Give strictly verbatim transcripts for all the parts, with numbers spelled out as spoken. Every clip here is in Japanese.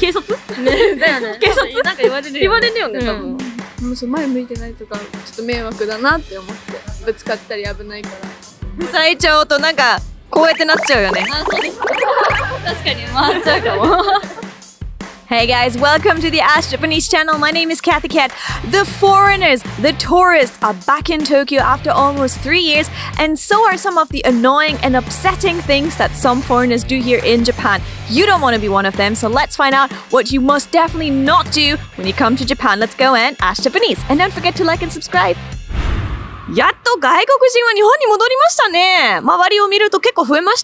警察ね、だよね。 警察なんか言われるよね。 言われるよね、多分。 もうそう前向いてないとかちょっと迷惑だなって思ってぶつかったり危ないから。 最長となんかこうやってなっちゃうよね。 あ、そうです。確かに回っちゃうかも。 Hey guys, welcome to the Ask Japanese channel. My name is Kathy Cat. The foreigners, the tourists are back in Tokyo after almost three years, and so are some of the annoying and upsetting things that some foreigners do here in Japan. You don't want to be one of them, so let's find out what you must definitely not do when you come to Japan. Let's go and Ask Japanese. And don't forget to like and subscribe. やっと外国人は日本に戻りましたね。周りを見ると結構増えました？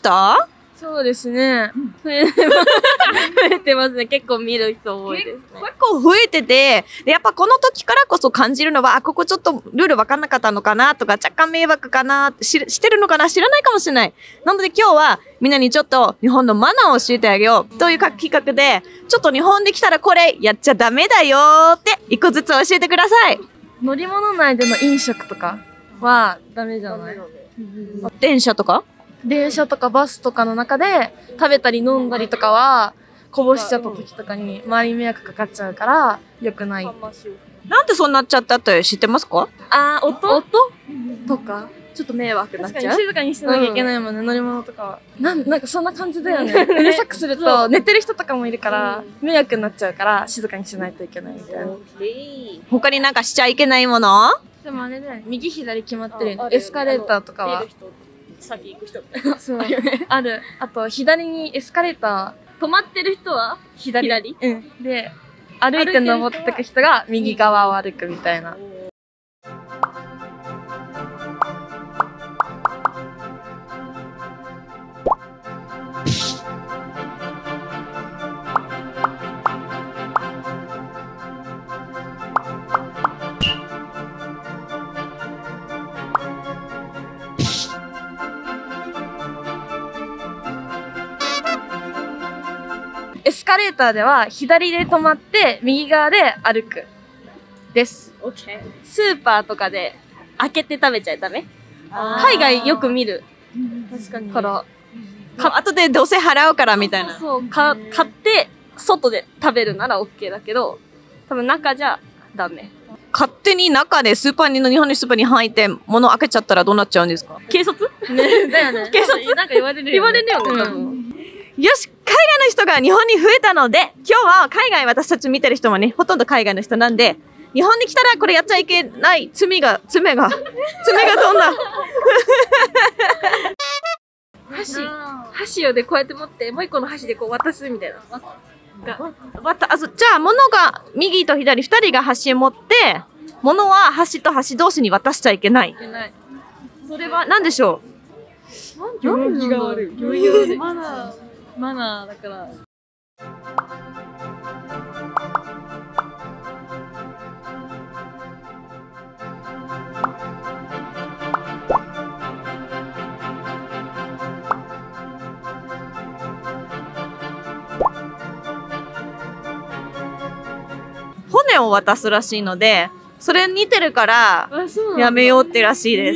そうですね。増えてますね。結構見る人多いですね。 結構増えてて、でやっぱこの時からこそ感じるのは、あ、ここちょっとルール分かんなかったのかなとか、若干迷惑かな、ししてるのかな、知らないかもしれない。なので今日はみんなにちょっと日本のマナーを教えてあげようという企画で、ちょっと日本で来たらこれやっちゃダメだよーって一個ずつ教えてください。 乗り物内での飲食とかはダメじゃない？ 電車とか？ 電車とかバスとかの中で食べたり飲んだりとかはこぼしちゃった時とかに周りに迷惑かかっちゃうから良くない。 なんでそうなっちゃったって知ってますか？ あー、音音とかちょっと迷惑になっちゃう。 静かにしてなきゃいけないもんね、うん、乗り物とかは。なん、なんかそんな感じだよね。うるさくすると寝てる人とかもいるから迷惑になっちゃうから静かにしないといけないみたいな。 他になんかしちゃいけないもの？ でもあれだよね、右左決まってるよね。エスカレーターとかは。 先行く人そう。ある。あと、左にエスカレーター。止まってる人は左。左うん。で、歩いて登ってく人が右側を歩くみたいな。エスカレーターでは左で止まって右側で歩くです。スーパーとかで開けて食べちゃダメ？海外よく見る。確かに。から、 か後でどうせ払うからみたいな。 そう、か、買って外で食べるなら OK だけど、多分中じゃダメ。 勝手に中でスーパーにの日本のスーパーに入って物開けちゃったらどうなっちゃうんですか？ 警察？ね、だよね。警察？なんか言われるよね。言われるよね、多分。 よし、海外の人が日本に増えたので、今日は海外私たち見てる人もね、ほとんど海外の人なんで、日本に来たらこれやっちゃいけない罪が、爪が、爪が飛んだ。 箸、箸をでこうやって持って、もう一個の箸でこう渡すみたいな。 がわたあそじゃあ、物が右と左二人が箸を持って、物は箸と箸同士に渡しちゃいけない。 いけない。 それは何でしょう？行儀が悪い。行儀が悪い。マナー。マナーだから。 骨を渡すらしいので、それ似てるからやめようってらしいです。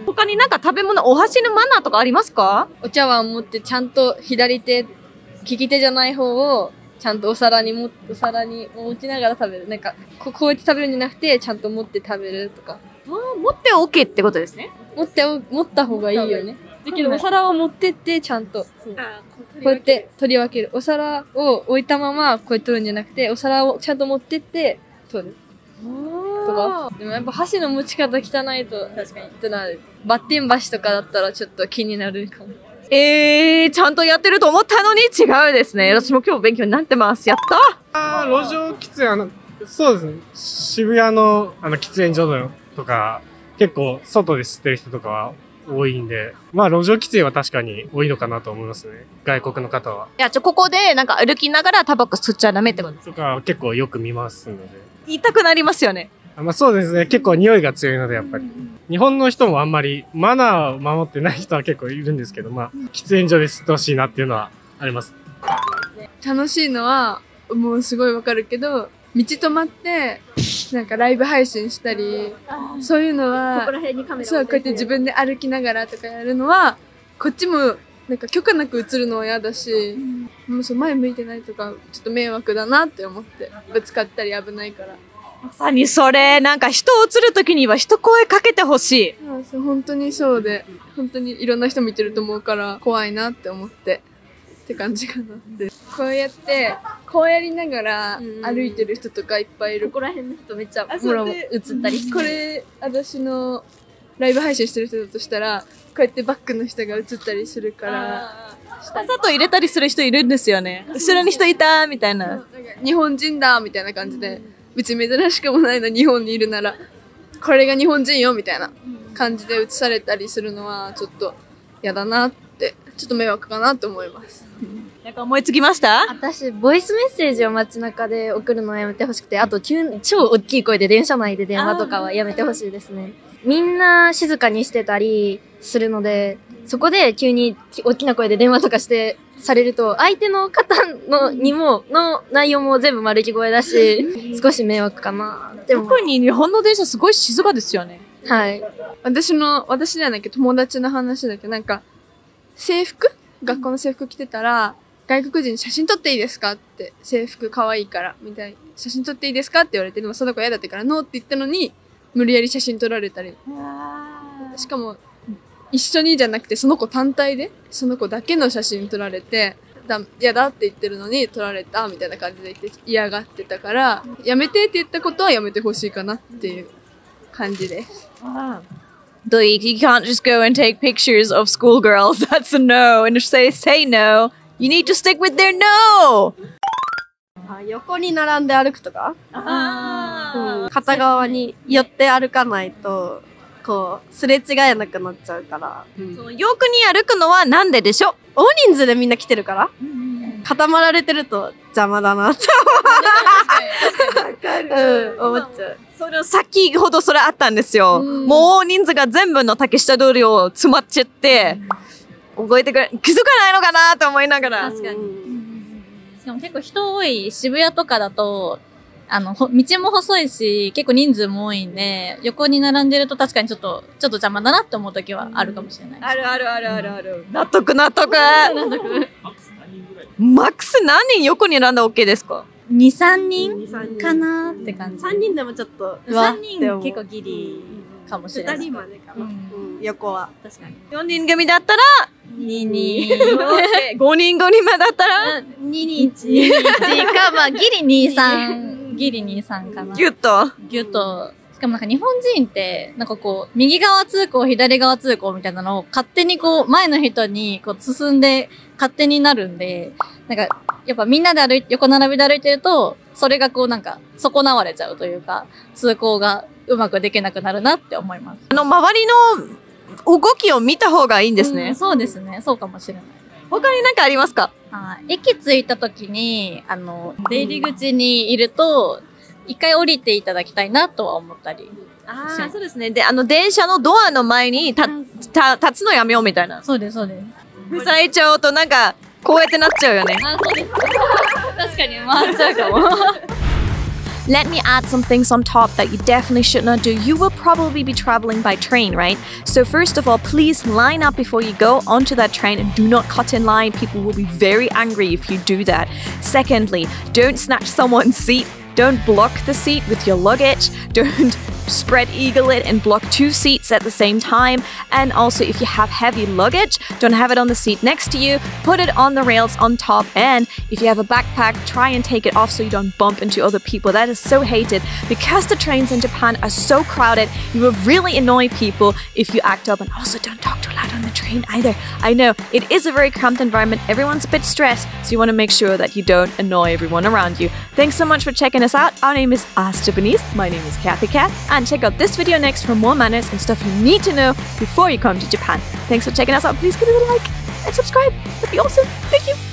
他になんか食べ物、お箸のマナーとかありますか？ お茶碗持ってちゃんと左手、利き手じゃない方をちゃんとお皿にも、お皿に持ちながら食べる。なんか、ここうやって食べるんじゃなくて、ちゃんと持って食べるとか。 持って OK ってことですね。 持ってお、持った方がいいよね。だけどお皿を持ってって、ちゃんと、こうやって取り分ける。お皿を置いたままこうやって取るんじゃなくて、お皿をちゃんと持ってって取る。とか。でもやっぱ箸の持ち方汚いと、確かにってなる。バッテン箸とかだったらちょっと気になるかも。 えー、ちゃんとやってると思ったのに違うですね。私も今日勉強になってます。やったあー、路上喫煙、あの、そうですね。渋谷の、あの、喫煙所とか、結構、外で吸ってる人とかは多いんで、まあ、路上喫煙は確かに多いのかなと思いますね。外国の方は。 いや、ちょ、ここで、なんか歩きながらタバコ吸っちゃダメってことです。 とか、結構よく見ますので。 言いたくなりますよね。 まあそうですね。結構匂いが強いので、やっぱり。日本の人もあんまりマナーを守ってない人は結構いるんですけど、まあ、喫煙所で吸ってほしいなっていうのはあります。 楽しいのは、もうすごいわかるけど、道止まって、なんかライブ配信したり、そういうのは、 ここら辺にカメラそう、こうやって自分で歩きながらとかやるのは、こっちもなんか許可なく映るのは嫌だし、もうそう前向いてないとかちょっと迷惑だなって思って、ぶつかったり危ないから。 まさにそれ、なんか人を映るときには一声かけてほしい。 あそう本当にそうで、本当にいろんな人見てると思うから怖いなって思ってって感じかなって。こうやってこうやりながら歩いてる人とかいっぱいいる。 ここら辺の人めっちゃもろも映ったりして。 これ私のライブ配信してる人だとしたら、こうやってバックの人が映ったりするから。 わざと入れたりする人いるんですよね。後ろに人いたみたいな。 なんか日本人だみたいな感じで、うち珍しくもないの日本にいるなら、これが日本人よみたいな感じで映されたりするのはちょっと嫌だなって、ちょっと迷惑かなと思います。 なんか思いつきました？ 私、ボイスメッセージを街中で送るのはやめてほしくて、あと急に超大きい声で電車内で電話とかはやめてほしいですね。みんな静かにしてたりするので、そこで急に大きな声で電話とかしてされると、相手の方のにも、の内容も全部丸聞こえだし、少し迷惑かな。でも特に日本の電車すごい静かですよね。 はい。 私の、私じゃないけど友達の話だけど、なんか、制服学校の制服着てたら、外国人写真撮っていいですかって、制服可愛いから、みたいに。写真撮っていいですかって言われて、でもその子嫌だったからノーって言ったのに、無理やり写真撮られたり。しかも、一緒にじゃなくてその子単体で、その子だけの写真撮られて、だ嫌だって言ってるのに撮られたみたいな感じで言って嫌がってたから、やめてって言ったことはやめてほしいかなっていう感じです。 Like, you can't just go and take pictures of schoolgirls. That's a no. And if they say no, you need to stick with their no. 横に並んで歩くとか、うん、片側に寄って歩かないと、こう、すれ違えなくなっちゃうから。 うん、そのよくに歩くのはなんででしょ？ 大人数でみんな来てるから、うん、固まられてると邪魔だなってうん、思っちゃう。 それを先ほどそれあったんですよ。うん、もう大人数が全部の竹下通りを詰まっちゃって、うん、覚えてくれ、気づかないのかなと思いながら。 確かに。しかも結構人多い渋谷とかだと、あの、道も細いし、結構人数も多いんで、横に並んでると確かにちょっと、ちょっと邪魔だなって思う時はあるかもしれない。 あるあるあるあるある。納得納得納得。マックス何人横に並んだら OK ですか？ に、さんにんかなって感じ。 さんにんでもちょっと、 さんにん結構ギリかもしれない。 ふたりまでかな。うん、横は。 確かに。 よにん組だったら、 ににごにん組だったら、 ににいちか、まあギリにさん、ギリにさんかな。 ギュッと。 ギュッと。しかもなんか日本人って、なんかこう、右側通行、左側通行みたいなのを勝手にこう、前の人にこう、進んで、勝手になるんで、なんか、やっぱみんなで歩いて、横並びで歩いてると、それがこうなんか、損なわれちゃうというか、通行がうまくできなくなるなって思います。 あの、周りの動きを見た方がいいんですね。 うん、そうですね。そうかもしれない。 他に何かありますか？ あ、駅着いた時に、あの、出入り口にいると、一回降りていただきたいなとは思ったり。 ああ、そうですね。で、あの、電車のドアの前にた、た、立つのやめようみたいな。 そうです、そうです。 塞いちゃうとなんか、こうやってなっちゃうよね。 あ、そうです。確かに回っちゃうかも。 Let me add some things on top that you definitely should not do. You will probably be traveling by train, right? So first of all, please line up before you go onto that train and do not cut in line. People will be very angry if you do that. Secondly, don't snatch someone's seat. Don't block the seat with your luggage. Don't spread eagle it and block two seats at the same time. And also, if you have heavy luggage, don't have it on the seat next to you. Put it on the rails on top. And if you have a backpack, try and take it off so you don't bump into other people. That is so hated. Because the trains in Japan are so crowded, you will really annoy people if you act up. And also, don't talk too loud on the train either. I know, it is a very cramped environment. Everyone's a bit stressed, so you want to make sure that you don't annoy everyone around you. Thanks so much for checking us out. Our name is Ask Japanese. My name is Kathy Cat. And check out this video next for more manners and stuff you need to know before you come to Japan. Thanks for checking us out. Please give it a like and subscribe. That'd be awesome. Thank you.